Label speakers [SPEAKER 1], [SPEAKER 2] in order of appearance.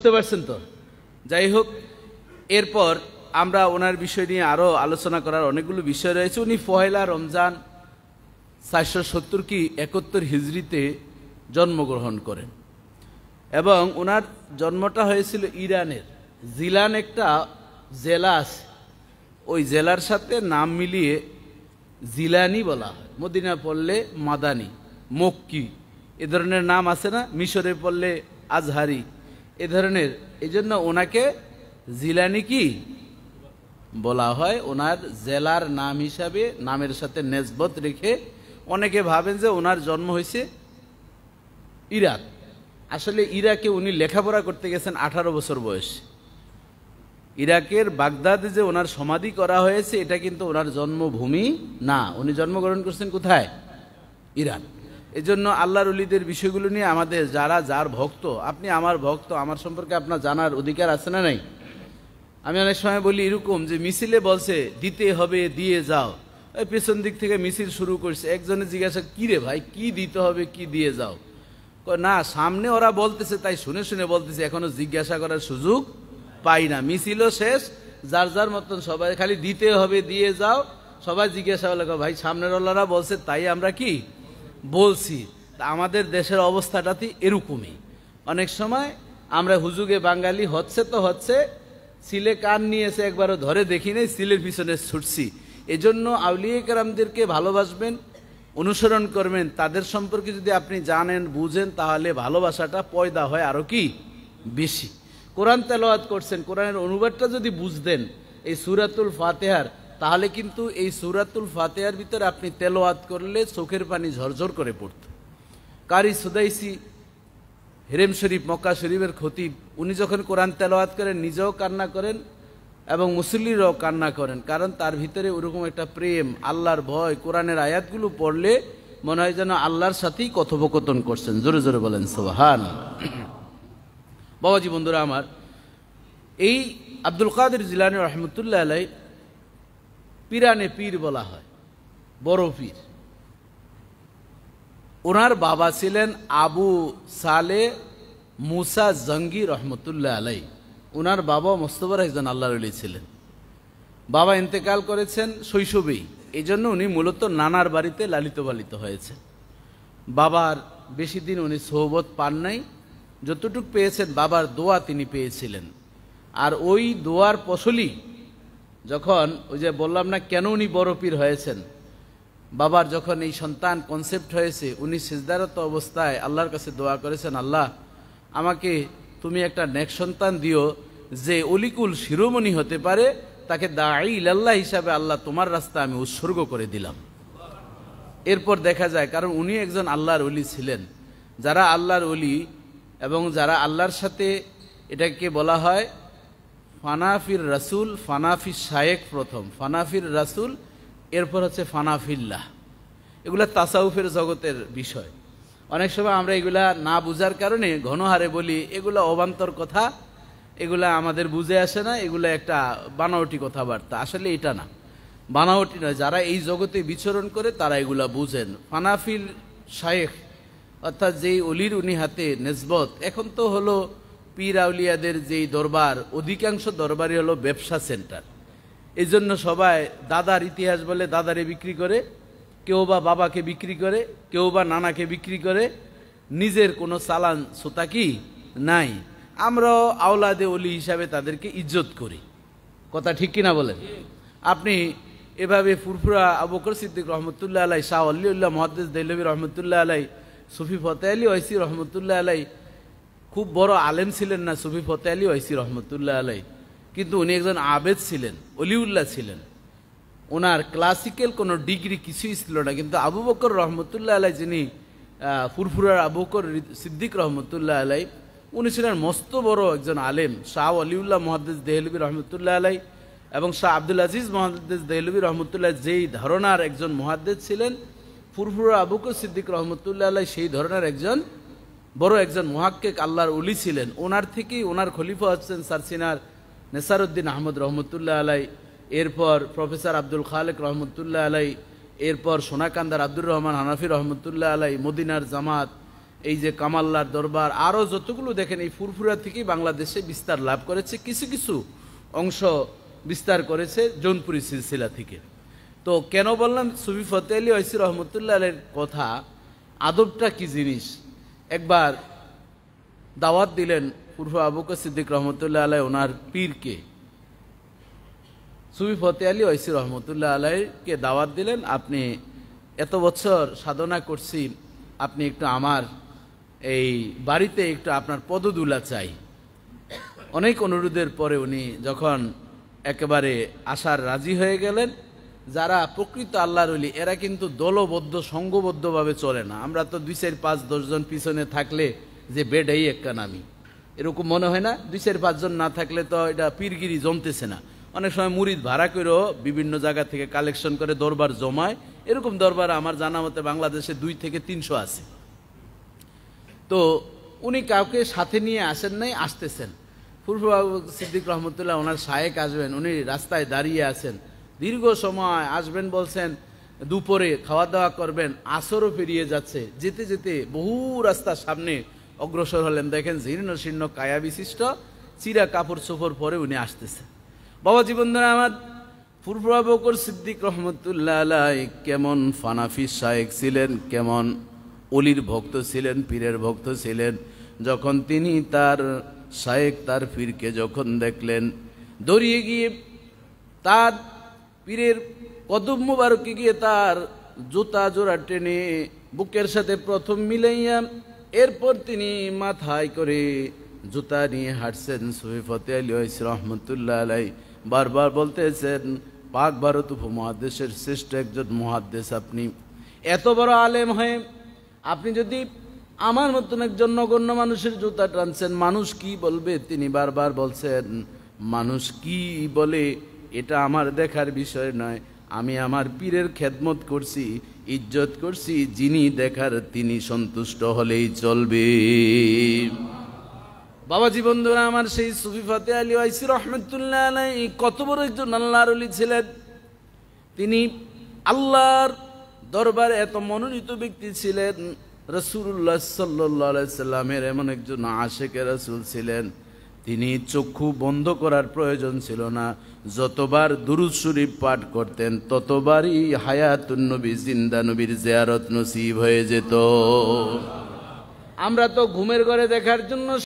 [SPEAKER 1] বুঝতে পারছেন তো? যাই হোক, এরপর আমরা ওনার বিষয় নিয়ে আরও আলোচনা করার অনেকগুলো বিষয় রয়েছে। উনি পহেলা রমজান 470 কি 71 হিজরিতে জন্মগ্রহণ করেন এবং ওনার জন্মটা হয়েছিল ইরানের জিলান একটা জেলা আছে, ওই জেলার সাথে নাম মিলিয়ে জিলানি বলা হয়। মদিনা পড়লে মাদানি, মক্কি এ ধরনের নাম আছে না, মিশরে পড়লে আজহারি এ ধরনের, এই জন্য ওনাকে জিলানি কি বলা হয়। ওনার জেলার নাম হিসাবে নামের সাথে নেসবত রেখে অনেকে ভাবেন যে ওনার জন্ম হয়েছে ইরাক। আসলে ইরাকে উনি লেখাপড়া করতে গেছেন 18 বছর বয়সে। ইরাকের বাগদাদে যে ওনার সমাধি করা হয়েছে এটা কিন্তু ওনার জন্মভূমি না, উনি জন্মগ্রহণ করছেন কোথায়? ইরান। এজন্য আল্লাহর ওলিদের বিষয়গুলো নিয়ে আমাদের যারা যার ভক্ত, আপনি আমার ভক্ত, আমার সম্পর্কে আপনার জানার অধিকার আছে না নাই? আমি অনেক সময় বলি এরকম যে মিছিলে বলছে দিতে হবে দিয়ে যাও, ওই পেছন দিক থেকে মিছিল শুরু করছে, একজনে জিজ্ঞাসা কি রে ভাই কি দিতে হবে কি দিয়ে যাও, না সামনে ওরা বলতেছে তাই শুনে শুনে বলতেছে, এখনো জিজ্ঞাসা করার সুযোগ পাই না। মিছিলও শেষ, যার যার মতন সবাই খালি দিতে হবে দিয়ে যাও, সবাই জিজ্ঞাসা করলে ভাই সামনের ওলারা বলছে তাই আমরা কি বলছি। তা আমাদের দেশের অবস্থাটাতে এরকমই, অনেক সময় আমরা হুজুগে বাঙালি হচ্ছে তো হচ্ছে, সিলে কান নিয়েছে একবারও ধরে দেখি নাই, সিলের পিছনে ছুটছি। এজন্য আউলিয়া কেরামদেরকে ভালোবাসবেন, অনুসরণ করবেন, তাদের সম্পর্কে যদি আপনি জানেন বুঝেন তাহলে ভালোবাসাটা পয়দা হয় আরো কি বেশি। কোরআন তেলাওয়াত করছেন, কোরআনের অনুবাদটা যদি বুঝতেন এই সূরাতুল ফাতিহার, তাহলে কিন্তু এই সূরাতুল ফাতিহার ভিতরে আপনি তেলাওয়াত করলে চোখের পানি ঝরঝর করে পড়ত। কারি সুদাইসি হেরেম শরীফ মক্কা শরীফের খতিব, উনি যখন কোরআন তেলাওয়াত করেন নিজেও কান্না করেন এবং মুসল্লিরাও কান্না করেন, কারণ তার ভিতরে ওরকম একটা প্রেম, আল্লাহর ভয়, কোরআনের আয়াতগুলো পড়লে মনে হয় যেন আল্লাহর সাথেই কথোপকথন করছেন। জোরে জোরে বলেন সুবহানাল্লাহ। বাবাজি বন্ধুরা আমার, এই আব্দুল কাদের জিলানী রহমতুল্লাহ আলাইহি পীরানে পীর বলা হয়, বড় পীর। ওনার বাবা ছিলেন আবু সালে মুসা জঙ্গি রহমতুল্লাহ আলাইহি। ওনার বাবা মোস্তফার একজন আল্লাহর ওলি ছিলেন। বাবা ইন্তেকাল করেছেন শৈশবেই, এই জন্য উনি মূলত নানার বাড়িতে লালিত পালিত হয়েছেন। বাবার বেশি দিন উনি সোহবত পান নাই, যতটুকু পেয়েছেন বাবার দোয়া তিনি পেয়েছিলেন। আর ওই দোয়ার ফসলই যখন ওই যে বললাম না কেন উনি বড় পীর হয়েছেন, বাবার যখন এই সন্তান কনসেপ্ট হয়েছে, উনি সিজদারত অবস্থায় আল্লাহর কাছে দোয়া করেছেন, আল্লাহ আমাকে তুমি একটা নেক সন্তান দিও যে অলিকুল শিরোমণি হতে পারে, তাকে দাঈ ইলাল্লাহ হিসাবে আল্লাহ তোমার রাস্তা আমি উৎসর্গ করে দিলাম। এরপর দেখা যায়, কারণ উনি একজন আল্লাহর ওলি ছিলেন, যারা আল্লাহর ওলি এবং যারা আল্লাহর সাথে, এটাকে বলা হয় ফানাফির রাসুল, ফানাফির শায়েক প্রথম, ফানাফির রাসুল, এরপর হচ্ছে ফানাফিল্লাহ। এগুলা তাসাউফের জগতের বিষয়। অনেক সময় আমরা এগুলা না বুঝার কারণে ঘনহারে বলি এগুলা অবান্তর কথা, এগুলা আমাদের বুঝে আসে না, এগুলা একটা বানাওটি কথাবার্তা। আসলে এটা না, বানাওটি নয়, যারা এই জগতে বিচরণ করে তারা এগুলা বুঝেন। ফানাফিল শায়েখ অর্থাৎ যেই অলির উনি হাতে নেসবত, এখন তো হলো পীর আউলিয়াদের যেই দরবার, অধিকাংশ দরবারই হলো ব্যবসা সেন্টার। এই জন্য সবাই দাদার ইতিহাস বলে দাদারে বিক্রি করে, কেউ বা বাবাকে বিক্রি করে, কেউ বা নানাকে বিক্রি করে, নিজের কোনো চালান সোতা কি নাই। আমরাও আওলাদে অলি হিসাবে তাদেরকে ইজ্জত করি, কথা ঠিক কিনা বলেন? আপনি এভাবে ফুরফুরা আবু বকর সিদ্দিক রহমতুল্লাহ আলাই, শাহ ওয়ালিউল্লাহ মুহাদ্দিস দেহলভী রহমতুল্লাহ আলাই, সুফি ফতে আলী ওয়াইসি রহমতুল্লাহ আলাই, খুব বড় আলেম ছিলেন না সুফি ফতে আলী ওয়াইসি রহমতুল্লাহ আলাই, কিন্তু উনি একজন আবেদ ছিলেন, অলিউল্লাহ ছিলেন। ওনার ক্লাসিক্যাল কোনো ডিগ্রি কিছুই ছিল না, কিন্তু আবু বকর রহমতুল্লাহ আলাই, যিনি ফুরফুরার আবু বকর সিদ্দিক রহমতুল্লাহ আলাই, উনি ছিলেন মস্ত বড় একজন আলেম। শাহ ওয়ালিউল্লাহ মুহাদ্দিস দেহলভী রহমতুল্লাহ আলাই এবং শাহ আব্দুল আজিজ মুহাদ্দিস দেহলভী রহমতুল্লাহ যেই ধারণার একজন মুহাদ্দিস ছিলেন, ফুরফুরা আবু বকর সিদ্দিক রহমতুল্লাহ আলাই সেই ধরনের একজন বড় একজন মুহাক্কিক আল্লাহর ওলি ছিলেন। ওনার থেকেই ওনার খলিফা হচ্ছেন সারসিনার নেসারউদ্দিন আহমদ রহমতুল্লাহ আলাই, এরপর প্রফেসর আব্দুল খালেক রহমতুল্লাহ আলাই, এরপর সোনাকান্দার আব্দুর রহমান হানাফি রহমতুল্লাহ আলাই, মদিনার জামাত, এই যে কামাল্লার দরবার আরও যতগুলো দেখেন এই ফুরফুরা থেকেই বাংলাদেশে বিস্তার লাভ করেছে, কিছু কিছু অংশ বিস্তার করেছে জৌনপুরি সিলসিলা থেকে। তো কেন বললাম সুফি ফতেহ আলী ওয়াইসি রহমতুল্লাহ আলাইহির কথা, আদবটা কি জিনিস। একবার দাওয়াত দিলেন ফুরফুরা আবু বকর সিদ্দিক রহমতুল্লাহ আলাইহি ওনার পীরকে, সুফি ফতেহ আলী ওয়াইসি রহমতুল্লাহ আলাইহিকে দাওয়াত দিলেন, আপনি এত বছর সাধনা করছি, আপনি একটু আমার এই বাড়িতে একটু আপনার পদদুলা চাই। অনেক অনুরোধের পরে উনি যখন একেবারে আসার রাজি হয়ে গেলেন, যারা প্রকৃত আল্লাহর ওলি এরা কিন্তু দলবদ্ধ সংঘবদ্ধভাবে চলে না। আমরা তো 2, 4, 5, 10 জন পিছনে থাকলে যে বেডেই একটা নামি, এরকম মনে হয় না? 2, 4, 5 জন না থাকলে তো এটা পীরগিরি জমতেছে না। অনেক সময় মুরিদ ভাড়া করেও বিভিন্ন জায়গা থেকে কালেকশন করে দরবার জমায়, এরকম দরবার আমার জানা মতে বাংলাদেশে 2 থেকে 300 আছে। তো উনি কাউকে সাথে নিয়ে আসেন নাই, আসতেছেন। ফুরফুরা আবু বকর সিদ্দিক রহমতুল্লাহ ওনার শায়েক আসবেন, উনি রাস্তায় দাঁড়িয়ে আছেন, দীর্ঘ সময় আসবেন বলছেন, দুপুরে খাওয়া দাওয়া করবেন, আসরও পেরিয়ে যাচ্ছে। যেতে যেতে বহু রাস্তা সামনে অগ্রসর হলেন, দেখেন জীর্ণ শীর্ণ কায়া বিশিষ্ট চিরা কাপড় চোপড় পরে উনি আসতেছেন। বাবা জীবনধারা আমার ফুরফুরা আবু বকর সিদ্দিক রহমতুল্লাহ আলাইহি কেমন ফানাফি শায়েক ছিলেন, কেমন অলির ভক্ত ছিলেন, পীরের ভক্ত ছিলেন। যখন তিনি তার শায়েক তার পীরকে যখন দেখলেন, দৌড়িয়ে গিয়ে তার পীরের কদম মুবারকে গিয়ে তার জুতা জোড়া টেনে বুকের সাথে প্রথম মিলাইয়া এরপর তিনি মাথায় করে জুতা নিয়ে হাঁটছেন। সুফি ফতেহ আলী ওয়াইসি রহমতুল্লাহ আলাইহি বারবার বলতেছেন, পাক ভারত উপমহাদেশের শ্রেষ্ঠ একজন মুহাদ্দিস আপনি, এত বড় আলেম হয়ে আপনি যদি আমার মতন একজন নগণ্য মানুষের জুতা টানছেন, মানুষ কি বলবে? তিনি বারবার বলছেন, মানুষ কি বলে এটা আমার দেখার বিষয় নয়, আমি আমার পীরের খেদমত করছি, ইজ্জত করছি, যিনি দেখার তিনি সন্তুষ্ট হলেই চলবে। বাবা জীবনধারা আমার সেই সুফি ফতেহ আলী ওয়াইসি রহমতুল্লাহ আলাইহি কত বড় একজন আল্লাহর ওলি ছিলেন। তিনি আল্লাহর দরবারে এত মনোনীত ব্যক্তি ছিলেন, রাসূলুল্লাহ সাল্লাল্লাহু আলাইহি সাল্লামের এমন একজন আশিকে রাসূল ছিলেন, তিনি চক্ষু বন্ধ করার প্রয়োজন ছিল না। যতবার দুরূদ শরীফ পাঠ করতেন ততবারই হায়াতুন নবী, জিন্দা নবীর জিয়ারত নসিব হয়ে যেত। আমরা তো ঘুমের ঘরে দেখার জন্য